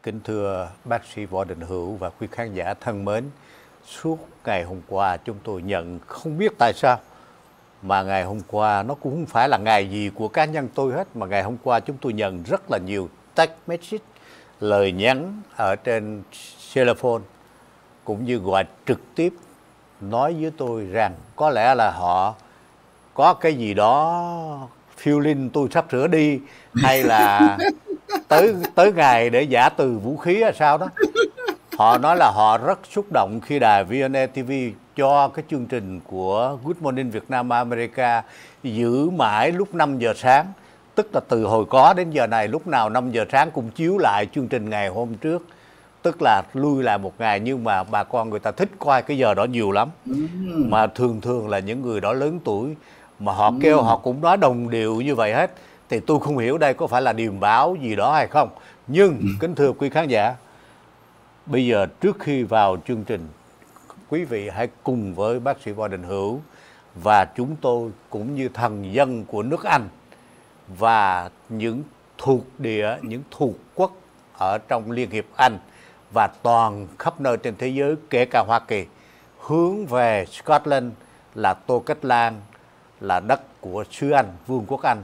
Kính thưa bác sĩ Võ Đình Hữu và quý khán giả thân mến, suốt ngày hôm qua chúng tôi nhận không biết tại sao mà ngày hôm qua nó cũng không phải là ngày gì của cá nhân tôi hết, mà ngày hôm qua chúng tôi nhận rất là nhiều text message, lời nhắn ở trên telephone cũng như gọi trực tiếp nói với tôi rằng có lẽ là họ có cái gì đó feeling tôi sắp sửa đi, hay là tới ngày để giả từ vũ khí hay sao đó. Họ nói là họ rất xúc động khi đài VNA TV cho cái chương trình của Good Morning Việt Nam America giữ mãi lúc 5 giờ sáng, tức là từ hồi có đến giờ này lúc nào 5 giờ sáng cũng chiếu lại chương trình ngày hôm trước, tức là lui lại một ngày, nhưng mà bà con người ta thích coi cái giờ đó nhiều lắm. Mà thường thường là những người đó lớn tuổi, mà họ kêu họ cũng nói đồng điệu như vậy hết. Thì tôi không hiểu đây có phải là điềm báo gì đó hay không. Nhưng kính thưa quý khán giả, bây giờ trước khi vào chương trình, quý vị hãy cùng với bác sĩ Võ Đình Hữu và chúng tôi cũng như thần dân của nước Anh và những thuộc địa, những thuộc quốc ở trong Liên hiệp Anh và toàn khắp nơi trên thế giới, kể cả Hoa Kỳ, hướng về Scotland là Tô Cách Lan, là đất của xứ Anh, Vương quốc Anh.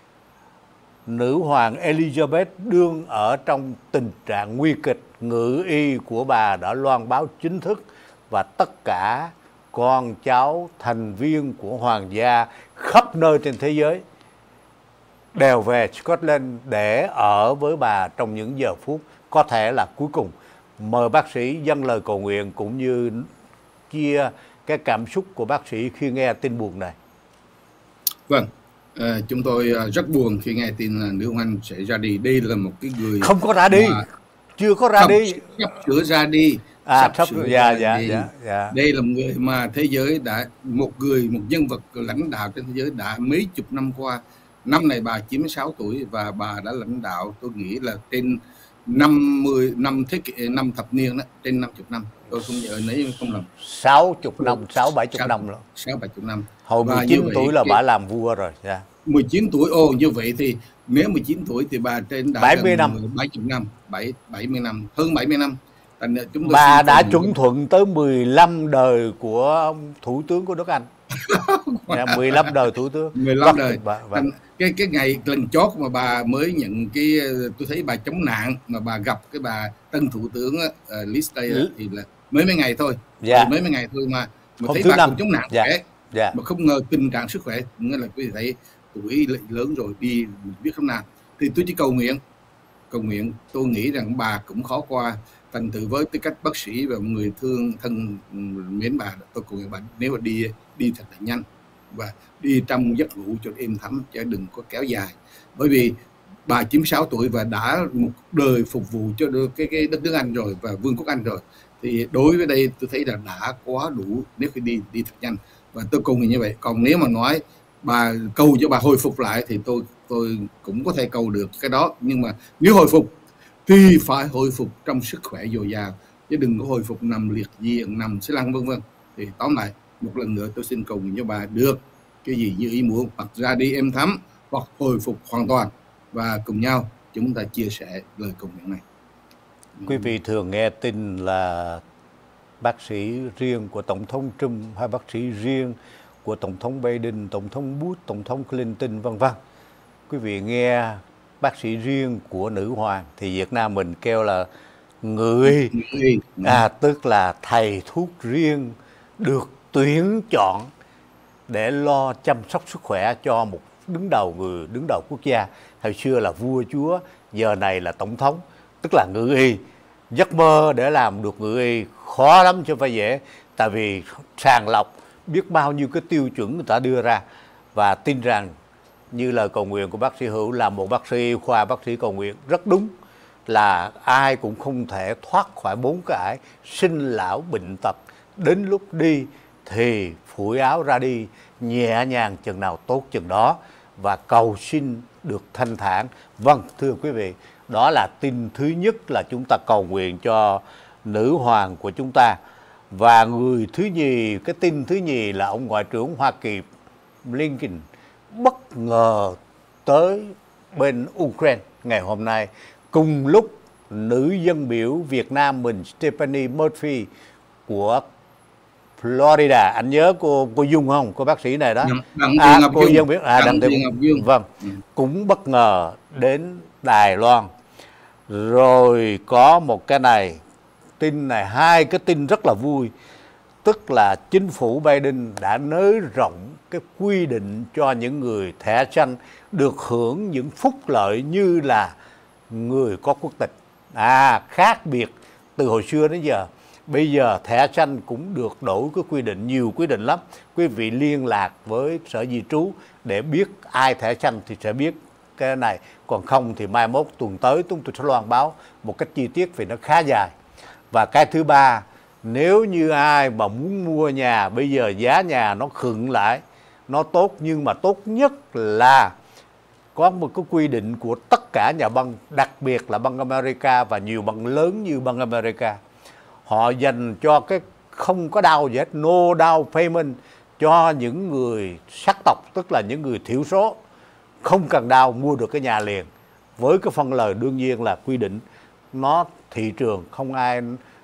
Nữ hoàng Elizabeth đương ở trong tình trạng nguy kịch, ngự y của bà đã loan báo chính thức và tất cả con cháu thành viên của hoàng gia khắp nơi trên thế giới đều về Scotland để ở với bà trong những giờ phút có thể là cuối cùng. Mời bác sĩ dâng lời cầu nguyện cũng như chia cái cảm xúc của bác sĩ khi nghe tin buồn này. Vâng, chúng tôi rất buồn khi nghe tin là nữ hoàng Anh sẽ ra đi. Đây là một cái người không có ra đi, chưa có ra đi, sắp sửa ra đi. Đây là một người mà thế giới đã, một nhân vật lãnh đạo trên thế giới đã mấy chục năm qua. Năm này bà 96 tuổi và bà đã lãnh đạo, tôi nghĩ là trên 50 năm thế kỷ, năm thập niên đó, trên 50 năm. Tôi không nhớ nếu không lầm. 60 năm, 60-70 năm rồi. 60-70 năm. Hồi 19 tuổi là bà làm vua rồi. 19 tuổi, như vậy thì nếu 19 tuổi thì bà trên đã 70 năm. 70 năm, hơn 70 năm. Bà đã chuẩn thuận tới 15 đời của thủ tướng của nước Anh. 15 đời thủ tướng. 15 đời. Cái ngày lần chót mà bà mới nhận cái, tôi thấy bà chống nạn mà bà gặp cái bà tân thủ tướng Liz Truss thì là mấy ngày thôi. Mấy ngày thôi mà thấy bà cũng chống nạn khỏe. Mà không ngờ tình trạng sức khỏe, nghĩa là quý vị thấy tuổi lớn rồi đi biết không nào. Thì tôi chỉ cầu nguyện, tôi nghĩ rằng bà cũng khó qua. Thành thử với tư cách bác sĩ và một người thương thân mến bà, tôi cầu nguyện bà nếu mà đi thật là nhanh và đi trong giấc ngủ cho êm thấm, chứ đừng có kéo dài. Bởi vì bà 96 tuổi và đã một đời phục vụ cho cái đất nước Anh rồi và Vương quốc Anh rồi, thì đối với đây tôi thấy là đã quá đủ nếu khi đi thật nhanh, và tôi cầu nguyện như vậy. Còn nếu mà nói bà cầu cho bà hồi phục lại thì tôi cũng có thể cầu được cái đó, nhưng mà nếu hồi phục thì phải hồi phục trong sức khỏe dồi dào, chứ đừng có hồi phục nằm liệt giường, nằm xe lăn vân vân. Thì tóm lại một lần nữa tôi xin cầu nguyện cho bà được cái gì như ý muốn, hoặc ra đi êm thấm hoặc hồi phục hoàn toàn, và cùng nhau chúng ta chia sẻ lời cầu nguyện này. Quý vị thường nghe tin là bác sĩ riêng của Tổng thống Trump hay bác sĩ riêng của Tổng thống Biden, Tổng thống Bush, Tổng thống Clinton vân vân. Quý vị nghe bác sĩ riêng của nữ hoàng thì Việt Nam mình kêu là người, tức là thầy thuốc riêng được tuyển chọn để lo chăm sóc sức khỏe cho một người đứng đầu quốc gia. Hồi xưa là vua chúa, giờ này là tổng thống, tức là ngự y. Giấc mơ để làm được ngự y khó lắm chứ không phải dễ, tại vì sàng lọc biết bao nhiêu cái tiêu chuẩn người ta đưa ra. Và tin rằng như lời cầu nguyện của bác sĩ Hữu là một bác sĩ khoa, bác sĩ cầu nguyện rất đúng, là ai cũng không thể thoát khỏi 4 cái: sinh lão bệnh tật. Đến lúc đi thì phủi áo ra đi, nhẹ nhàng chừng nào tốt chừng đó, và cầu xin được thanh thản. Vâng, thưa quý vị, đó là tin thứ nhất là chúng ta cầu nguyện cho nữ hoàng của chúng ta. Và người thứ nhì, cái tin thứ nhì là ông Ngoại trưởng Hoa Kỳ Blinken bất ngờ tới bên Ukraine ngày hôm nay, cùng lúc nữ dân biểu Việt Nam mình Stephanie Murphy của Florida. Anh nhớ cô Dung không? Cô bác sĩ này đó. Cô dân biểu Đặng Thị Ngọc Dung. Vâng. Cũng bất ngờ đến Đài Loan. Rồi có một cái này, tin này, hai cái tin rất là vui. Tức là chính phủ Biden đã nới rộng cái quy định cho những người thẻ xanh được hưởng những phúc lợi như là người có quốc tịch. Khác biệt từ hồi xưa đến giờ. Bây giờ thẻ xanh cũng được đổi cái quy định, nhiều quy định lắm. Quý vị liên lạc với Sở Di trú để biết ai thẻ xanh thì sẽ biết cái này. Còn không thì mai mốt tuần tới chúng tôi sẽ loan báo một cách chi tiết vì nó khá dài. Và cái thứ ba, nếu như ai mà muốn mua nhà, bây giờ giá nhà nó khựng lại, nó tốt, nhưng mà tốt nhất là có một cái quy định của tất cả nhà băng, đặc biệt là Bank America và nhiều băng lớn như Bank America. Họ dành cho cái không có down gì hết, no down payment cho những người sắc tộc, tức là những người thiểu số, không cần down mua được cái nhà liền. Với cái phân lời đương nhiên là quy định nó thị trường không ai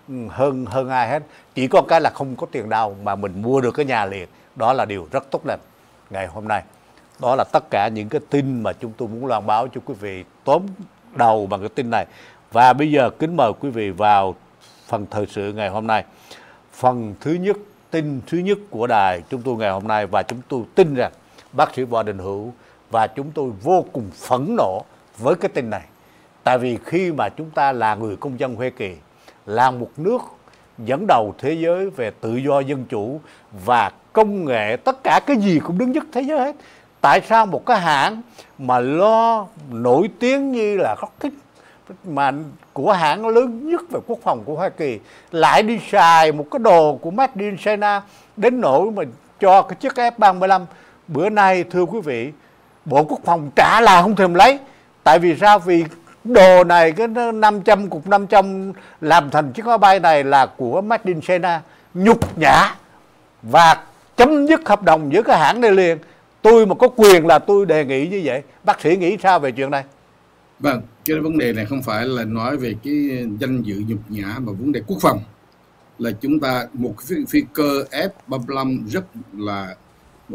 hơn ai hết, chỉ có cái là không có tiền down mà mình mua được cái nhà liền. Đó là điều rất tốt đẹp ngày hôm nay. Đó là tất cả những cái tin mà chúng tôi muốn loan báo cho quý vị, tóm đầu bằng cái tin này. Và bây giờ kính mời quý vị vào phần thời sự ngày hôm nay. Phần thứ nhất, tin thứ nhất của đài chúng tôi ngày hôm nay, và chúng tôi tin rằng bác sĩ Võ Đình Hữu và chúng tôi vô cùng phẫn nộ với cái tin này. Tại vì khi mà chúng ta là người công dân Hoa Kỳ, là một nước dẫn đầu thế giới về tự do dân chủ và công nghệ, tất cả cái gì cũng đứng nhất thế giới hết. Tại sao một cái hãng mà lo nổi tiếng như là Lockheed, mà của hãng lớn nhất về quốc phòng của Hoa Kỳ, lại đi xài một cái đồ của Made in China đến nỗi mà cho cái chiếc F-35? Bữa nay thưa quý vị, Bộ Quốc phòng trả lại không thèm lấy. Tại vì sao? Vì đồ này, cái 500 cục 500 làm thành chiếc máy bay này là của Made in China, nhục nhã, và chấm dứt hợp đồng với cái hãng này liền. Tôi mà có quyền là tôi đề nghị như vậy. Bác sĩ nghĩ sao về chuyện này? Vâng, cái vấn đề này không phải là nói về cái danh dự nhục nhã, mà vấn đề quốc phòng là chúng ta một cái phi cơ F-35 rất là một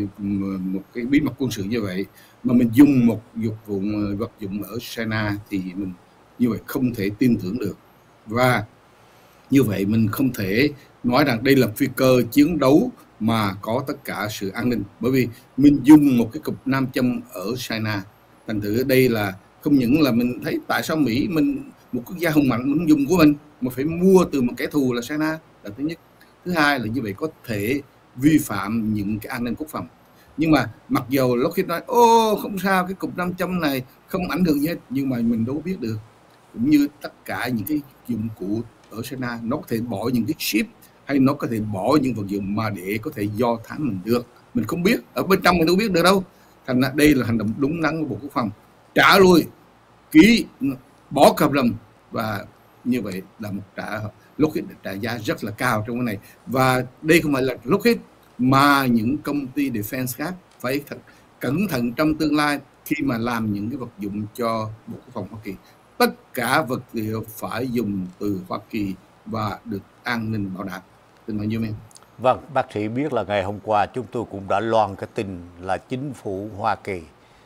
cái bí mật quân sự như vậy, mà mình dùng một vật dụng ở China thì mình như vậy không thể tin tưởng được. Và như vậy mình không thể nói rằng đây là phi cơ chiến đấu mà có tất cả sự an ninh, bởi vì mình dùng một cái cục nam châm ở China. Thành thử đây là không những là mình thấy tại sao Mỹ, mình một quốc gia hùng mạnh, mình dùng của mình mà phải mua từ một kẻ thù là China là thứ nhất. Thứ hai là như vậy có thể vi phạm những cái an ninh quốc phòng. Nhưng mà mặc dù Lockheed nói không sao, cái cục nam châm này không ảnh hưởng gì hết, nhưng mà mình đâu biết được. Cũng như tất cả những cái dụng cụ ở China, nó có thể bỏ những cái chip, hay nó có thể bỏ những vật dụng mà để có thể do thám mình được. Mình không biết, ở bên trong mình đâu biết được đâu. Thành ra đây là hành động đúng đắn của Bộ Quốc phòng, trả lui, ký, bỏ hợp đồng, và như vậy là một Lockheed trả giá rất là cao trong cái này. Và đây không phải là Lockheed mà những công ty defense khác phải thật cẩn thận trong tương lai khi mà làm những cái vật dụng cho Bộ Quốc phòng Hoa Kỳ. Tất cả vật liệu phải dùng từ Hoa Kỳ và được an ninh bảo đảm. Tin bao nhiêu em? Vâng, bác sĩ biết là ngày hôm qua chúng tôi cũng đã loan cái tin là chính phủ Hoa Kỳ,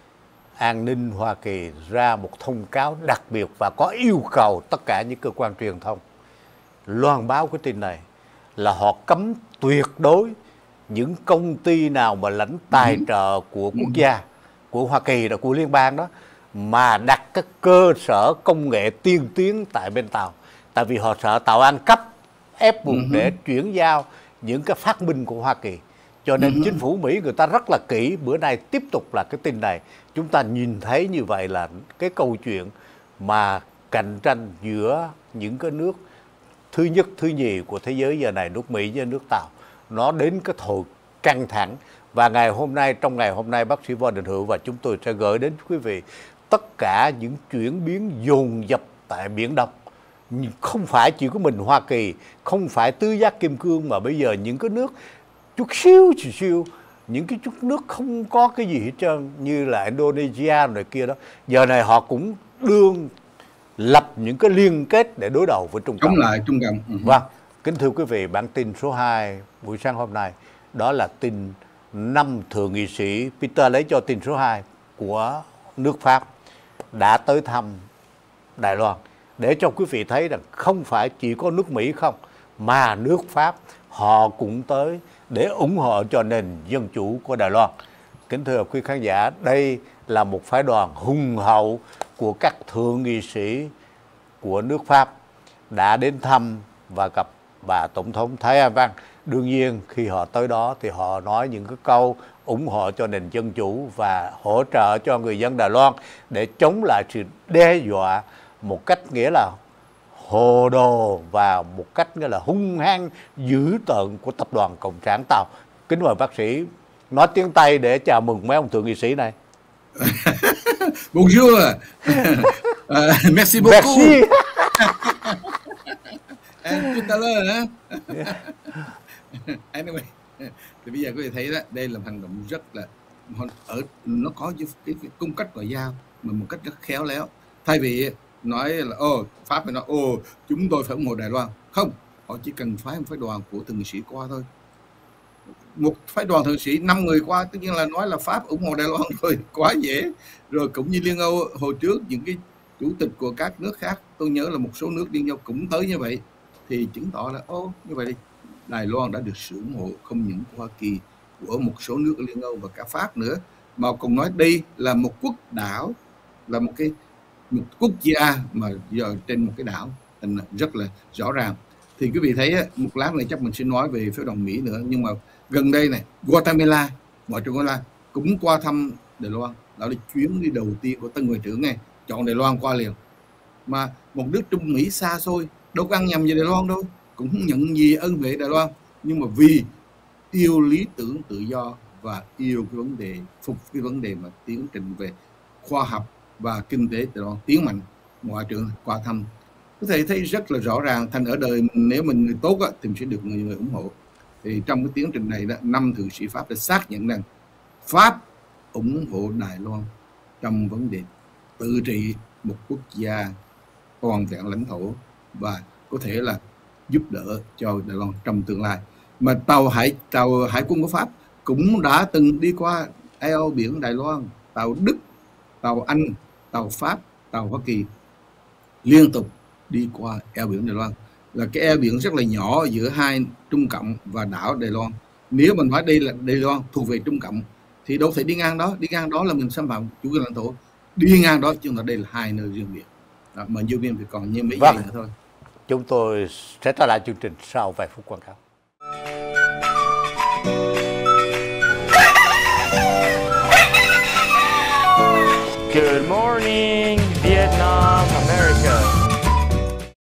an ninh Hoa Kỳ ra một thông cáo đặc biệt và có yêu cầu tất cả những cơ quan truyền thông loan báo cái tin này, là họ cấm tuyệt đối những công ty nào mà lãnh tài trợ của quốc gia, của Hoa Kỳ, đó, của liên bang đó, mà đặt các cơ sở công nghệ tiên tiến tại bên Tàu. Tại vì họ sợ Tàu ăn cắp, ép buộc để chuyển giao những cái phát minh của Hoa Kỳ. Cho nên chính phủ Mỹ người ta rất là kỹ. Bữa nay tiếp tục là cái tin này, chúng ta nhìn thấy như vậy là cái câu chuyện mà cạnh tranh giữa những cái nước thứ nhất, thứ nhì của thế giới giờ này, nước Mỹ với nước Tàu, nó đến cái thời căng thẳng. Và ngày hôm nay, trong ngày hôm nay, bác sĩ Võ Đình Hữu và chúng tôi sẽ gửi đến quý vị tất cả những chuyển biến dồn dập tại Biển Đông. Không phải chỉ có mình Hoa Kỳ, không phải tứ giác kim cương, mà bây giờ những cái nước chút xíu, những cái chút nước không có cái gì hết trơn, như là Indonesia này kia đó, giờ này họ cũng đương lập những cái liên kết để đối đầu với Trung Cộng. Chống lại Trung Cộng. Vâng, kính thưa quý vị, bản tin số 2 buổi sáng hôm nay đó là tin 5 thượng nghị sĩ, Peter lấy cho tin số 2 của nước Pháp đã tới thăm Đài Loan, để cho quý vị thấy rằng không phải chỉ có nước Mỹ không, mà nước Pháp họ cũng tới để ủng hộ cho nền dân chủ của Đài Loan. Kính thưa quý khán giả, đây là một phái đoàn hùng hậu của các thượng nghị sĩ của nước Pháp đã đến thăm và gặp bà Tổng thống Thái Anh Văn. Đương nhiên khi họ tới đó thì họ nói những cái câu ủng hộ cho nền dân chủ và hỗ trợ cho người dân Đài Loan để chống lại sự đe dọa một cách nghĩa là hồ đồ và một cách nghĩa là hung hăng dữ tợn của tập đoàn Cộng sản Tàu. Kính mời bác sĩ nói tiếng Tây để chào mừng mấy ông thượng nghị sĩ này. Bonjour. Merci beaucoup. Merci. Tout à l'heure. Anyway, thì bây giờ quý vị thấy đó, đây là hành động rất là nó có cái cung cách ngoại giao mà một cách rất khéo léo. Thay vì nói là Pháp phải nói chúng tôi phải ủng hộ Đài Loan, không, họ chỉ cần phái một phái đoàn của thượng nghị sĩ qua thôi. Một phái đoàn thượng nghị sĩ 5 người qua, tất nhiên là nói là Pháp ủng hộ Đài Loan rồi, quá dễ. Rồi cũng như Liên Âu hồi trước, những cái chủ tịch của các nước khác, tôi nhớ là một số nước Liên Âu cũng tới như vậy, thì chứng tỏ là như vậy Đài Loan đã được sự ủng hộ không những của Hoa Kỳ, của một số nước ở Liên Âu và cả Pháp nữa, mà còn nói đây là một quốc đảo, là một quốc gia mà giờ trên một cái đảo, rất là rõ ràng. Thì quý vị thấy một lát này chắc mình sẽ nói về phái đoàn Mỹ nữa, nhưng mà gần đây này Guatemala, ngoại trưởng Guatemala cũng qua thăm Đài Loan. Đó là chuyến đi đầu tiên của tân ngoại trưởng này, chọn Đài Loan qua liền. Mà một nước Trung Mỹ xa xôi, đâu có ăn nhầm về Đài Loan đâu, cũng không nhận gì ơn huệ Đài Loan, nhưng mà vì yêu lý tưởng tự do và yêu cái vấn đề cái vấn đề mà tiến trình về khoa học và kinh tế Đài Loan tiến mạnh, ngoại trưởng qua thăm. Có thể thấy rất là rõ ràng, thành ở đời nếu mình người tốt thì mình sẽ được người ủng hộ. Thì trong cái tiến trình này đó, 5 thượng sĩ Pháp đã xác nhận rằng Pháp ủng hộ Đài Loan trong vấn đề tự trị một quốc gia toàn vẹn lãnh thổ và có thể là giúp đỡ cho Đài Loan trong tương lai. Mà tàu hải quân của Pháp cũng đã từng đi qua eo biển Đài Loan, tàu Đức, tàu Anh, tàu Pháp, tàu Hoa Kỳ liên tục đi qua eo biển Đài Loan, là cái eo biển rất là nhỏ giữa hai Trung Cộng và đảo Đài Loan. Nếu mình nói đây là Đài Loan thuộc về Trung Cộng thì đâu thể đi ngang đó là mình xâm phạm chủ quyền lãnh thổ, đi ngang đó chứ là đây là hai nơi riêng biệt. Đó, mà nhiều viên thì còn như mấy giây nữa thôi. Chúng tôi sẽ trở lại chương trình sau vài phút quảng cáo. Good morning.